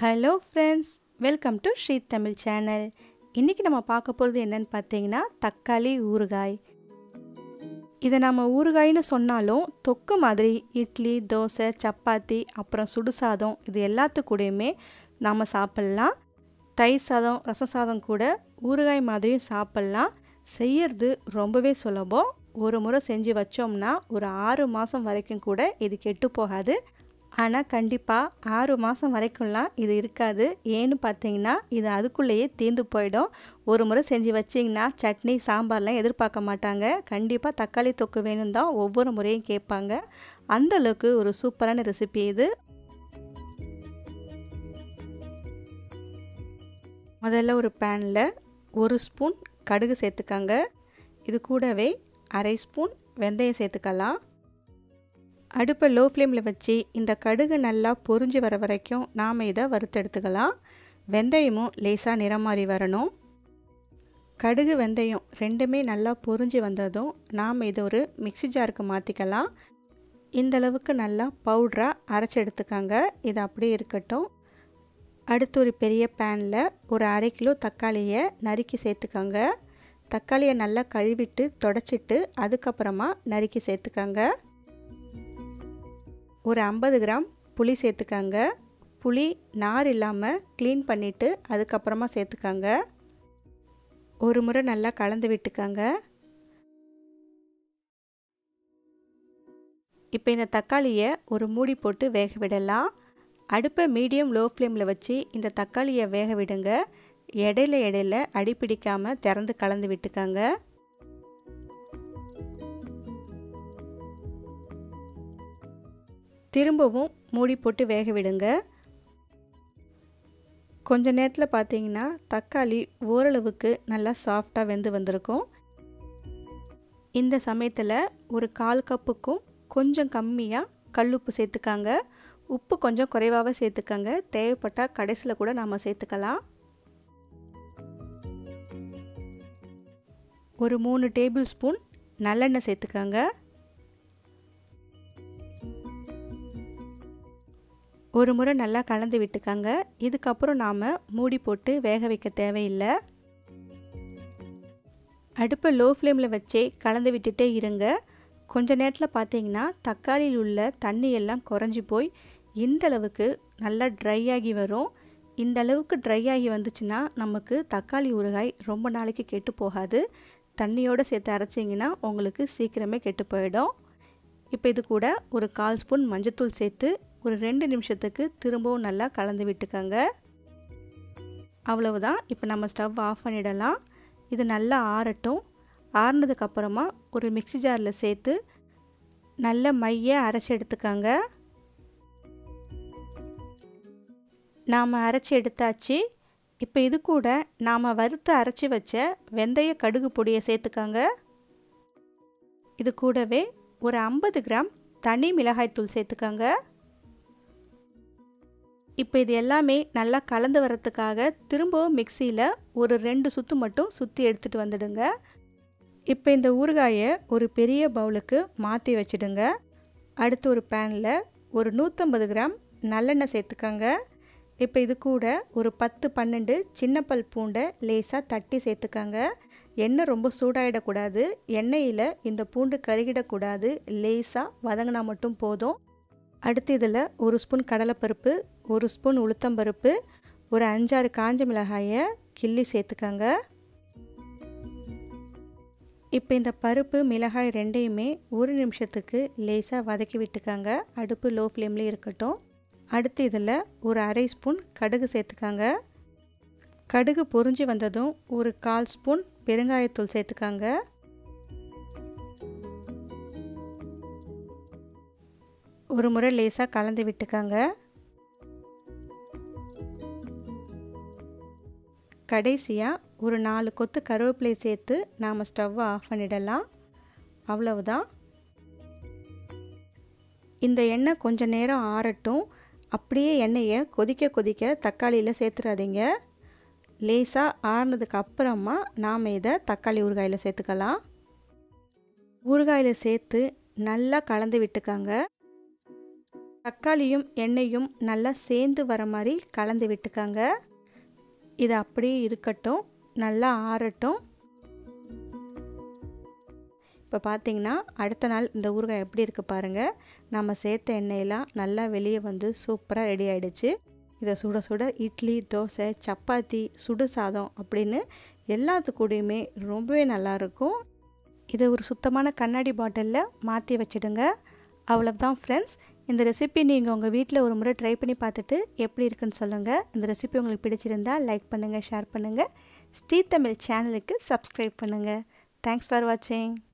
Hello friends, welcome to Sri Tamil channel. இன்றைக்கி நம்ம பார்க்க போகிறது என்னென்னு பார்த்தீங்கன்னா தக்காளி ஊறுகாய். இதை நம்ம ஊறுகாய்னு சொன்னாலும் தொக்கு மாதிரி இட்லி, தோசை, சப்பாத்தி, அப்புறம் சுடுசாதம் இது எல்லாத்துக்கூடையுமே நாம் சாப்பிட்லாம். தயிர் சாதம், ரசம் சாதம் கூட ஊறுகாய் மாதிரியும் சாப்பிட்லாம். செய்யறது ரொம்பவே சுலபம். ஒரு முறை செஞ்சு வச்சோம்னா ஒரு 6 மாதம் வரைக்கும் கூட இது கெட்டு போகாது. ஆனால் கண்டிப்பாக 6 மாதம் வரைக்கும்லாம் இது இருக்காது. ஏன்னு பார்த்தீங்கன்னா இது அதுக்குள்ளேயே தீர்ந்து போயிடும். ஒரு முறை செஞ்சு வச்சிங்கன்னா சட்னி, சாம்பார்லாம் எதிர்பார்க்க மாட்டாங்க. கண்டிப்பாக தக்காளி தொக்கு வேணும் தான் ஒவ்வொரு முறையும் கேட்பாங்க. அந்தளவுக்கு ஒரு சூப்பரான ரெசிபி இது. முதல்ல ஒரு பேனில் 1 ஸ்பூன் கடுகு சேர்த்துக்கங்க. இது கூடவே 1/2 ஸ்பூன் வெந்தயம் சேர்த்துக்கலாம். அடுப்பை லோ ஃப்ளேமில் வச்சு இந்த கடுகு நல்லா பொரிஞ்சு வர வரைக்கும் நாம் இதை வறுத்தெடுத்துக்கலாம். வெந்தயமும் லேசாக நிறம் மாறி வரணும். கடுகு வெந்தயம் ரெண்டுமே நல்லா பொரிஞ்சு வந்ததும் நாம் இதை ஒரு மிக்ஸி ஜாருக்கு மாற்றிக்கலாம். இந்தளவுக்கு நல்லா பவுடராக அரைச்சி எடுத்துக்கங்க. இது அப்படியே இருக்கட்டும். அடுத்து ஒரு பெரிய பேனில் ஒரு 1/2 கிலோ தக்காளியை நறுக்கி சேர்த்துக்கங்க. தக்காளியை நல்லா கழுவிட்டு தொடச்சிட்டு அதுக்கப்புறமா நறுக்கி சேர்த்துக்கங்க. ஒரு 50 கிராம் புளி சேர்த்துக்கங்க. புளி நார் இல்லாமல் க்ளீன் பண்ணிவிட்டு அதுக்கப்புறமா சேர்த்துக்கங்க. ஒரு முறை நல்லா கலந்து விட்டுக்கங்க. இப்போ இந்த தக்காளியை ஒரு மூடி போட்டு வேக விடலாம். அடுப்பை மீடியம் லோ ஃப்ளேமில் வச்சு இந்த தக்காளியை வேக விடுங்க. இடையில அடிப்பிடிக்காமல் திறந்து கலந்து விட்டுக்கங்க. திரும்பவும் மூடி போட்டு வேக விடுங்க. கொஞ்ச நேரத்தில் பார்த்தீங்கன்னா தக்காளி ஓரளவுக்கு நல்லா சாஃப்டாக வெந்து வந்திருக்கும். இந்த சமயத்தில் ஒரு 1/4 கப்புக்கும் கொஞ்சம் கம்மியாக கல்லுப்பு சேர்த்துக்காங்க. உப்பு கொஞ்சம் குறைவாக சேர்த்துக்கங்க. தேவைப்பட்டால் கடைசியில் கூட நாம் சேர்த்துக்கலாம். ஒரு 3 டேபிள் ஸ்பூன் நல்லெண்ணெய் சேர்த்துக்கங்க. ஒரு முறை நல்லா கலந்து விட்டுக்கங்க. இதுக்கப்புறம் நாம் மூடி போட்டு வேக வைக்க தேவையில்லை. அடுப்பை லோ ஃப்ளேமில் வச்சே கலந்து விட்டுட்டே இருங்க. கொஞ்ச நேரத்தில் பார்த்தீங்கன்னா தக்காளியில் உள்ள தண்ணி எல்லாம் குறைஞ்சி போய் இந்தளவுக்கு நல்லா ட்ரை ஆகி வரும். இந்த அளவுக்கு ட்ரை ஆகி வந்துச்சுன்னா நமக்கு தக்காளி ஊறுகாய் ரொம்ப நாளைக்கு கெட்டு போகாது. தண்ணியோடு சேர்த்து அரைச்சிங்கன்னா உங்களுக்கு சீக்கிரமே கெட்டு போயிடும். இப்போ இது கூட ஒரு 1/4 ஸ்பூன் மஞ்சத்தூள் சேர்த்து ஒரு 2 நிமிஷத்துக்கு திரும்பவும் நல்லா கலந்து விட்டுக்கங்க. அவ்வளவுதான். இப்போ நம்ம ஸ்டவ் ஆஃப் பண்ணிடலாம். இது நல்லா ஆறட்டும். ஆறுனதுக்கப்புறமா ஒரு மிக்ஸி ஜாரில் சேர்த்து நல்ல மைய அரைச்சி எடுத்துக்கங்க. நாம் அரைச்சி எடுத்தாச்சு. இப்போ இது கூட நாம் வறுத்து அரைச்சி வச்ச வெந்தய கடுகு பொடியை சேர்த்துக்கங்க. இது கூடவே ஒரு 50 கிராம் தனி மிளகாய்த்தூள் சேர்த்துக்கங்க. இப்போ இது எல்லாமே நல்லா கலந்து வரத்துக்காக திரும்பவும் மிக்சியில் ஒரு 2 சுற்று மட்டும் சுற்றி எடுத்துகிட்டு வந்துடுங்க. இப்போ இந்த ஊறுகாயை ஒரு பெரிய பவுலுக்கு மாற்றி வச்சுடுங்க. அடுத்து ஒரு பேனில் ஒரு 150 கிராம் நல்லெண்ணெய் சேர்த்துக்கங்க. இப்போ இது கூட ஒரு 10-12 சின்ன பல் பூண்டை லேசாக தட்டி சேர்த்துக்கங்க. எண்ணெய் ரொம்ப சூடாகிடக்கூடாது. எண்ணெயில் இந்த பூண்டு கருகிடக்கூடாது. லேசாக வதங்கினா மட்டும் போதும். அடுத்து இதில் 1 ஸ்பூன் கடலைப்பருப்பு, 1 ஸ்பூன் உளுத்தம்பருப்பு, ஒரு 5-6 காஞ்ச மிளகாயை கிள்ளி சேர்த்துக்கங்க. இப்போ இந்த பருப்பு, மிளகாய் ரெண்டையுமே 1 நிமிஷத்துக்கு லேசாக வதக்கி விட்டுக்கங்க. அடுப்பு லோ ஃப்ளேம்லேயே இருக்கட்டும். அடுத்து இதில் ஒரு 1/2 ஸ்பூன் கடுகு சேர்த்துக்கங்க. கடுகு பொரிஞ்சு வந்ததும் ஒரு 1/4 ஸ்பூன் பெருங்காயத்தூள் சேர்த்துக்கங்க. ஒரு முறை லேசாக கலந்து விட்டுக்கங்க. கடைசியாக ஒரு 4 கொத்து கருவேப்பிலை சேர்த்து நாம் ஸ்டவ்வை ஆஃப் பண்ணிடலாம். அவ்வளவுதான். இந்த எண்ணெய் கொஞ்சம் நேரம் ஆறட்டும். அப்படியே எண்ணெயை கொதிக்க தக்காளியில் சேர்த்துறாதீங்க. லேசாக ஆறுனதுக்கு அப்புறமா நாம் இதை தக்காளி ஊறுகாயில் சேர்த்துக்கலாம். ஊறுகாயில் சேர்த்து நல்லா கலந்து விட்டுக்கங்க. தக்காளியும் எண்ணெயும் நல்லா சேர்ந்து வர மாதிரி கலந்து விட்டுக்கங்க. இது அப்படியே இருக்கட்டும், நல்லா ஆறட்டும். இப்போ பார்த்தீங்கன்னா அடுத்த நாள் இந்த ஊறுகாய் எப்படி இருக்குது பாருங்கள். நம்ம சேர்த்த எண்ணெயெல்லாம் நல்லா வெளியே வந்து சூப்பராக ரெடி ஆகிடுச்சு. இதை சுட சுட இட்லி, தோசை, சப்பாத்தி, சுடு சாதம் அப்படின்னு எல்லாத்துக்கூடையுமே ரொம்பவே நல்லாயிருக்கும். இதை ஒரு சுத்தமான கண்ணாடி பாட்டிலில் மாற்றி வச்சுடுங்க. அவ்வளோதான் ஃப்ரெண்ட்ஸ். இந்த ரெசிபி நீங்கள் உங்கள் வீட்டில் ஒரு முறை ட்ரை பண்ணி பார்த்துட்டு எப்படி இருக்குன்னு சொல்லுங்கள். இந்த ரெசிபி உங்களுக்கு பிடிச்சிருந்தால் லைக் பண்ணுங்கள், ஷேர் பண்ணுங்கள். ஸ்ரீ தமிழ் சேனலுக்கு சப்ஸ்கிரைப் பண்ணுங்கள். தேங்க்ஸ் ஃபார் வாட்சிங்.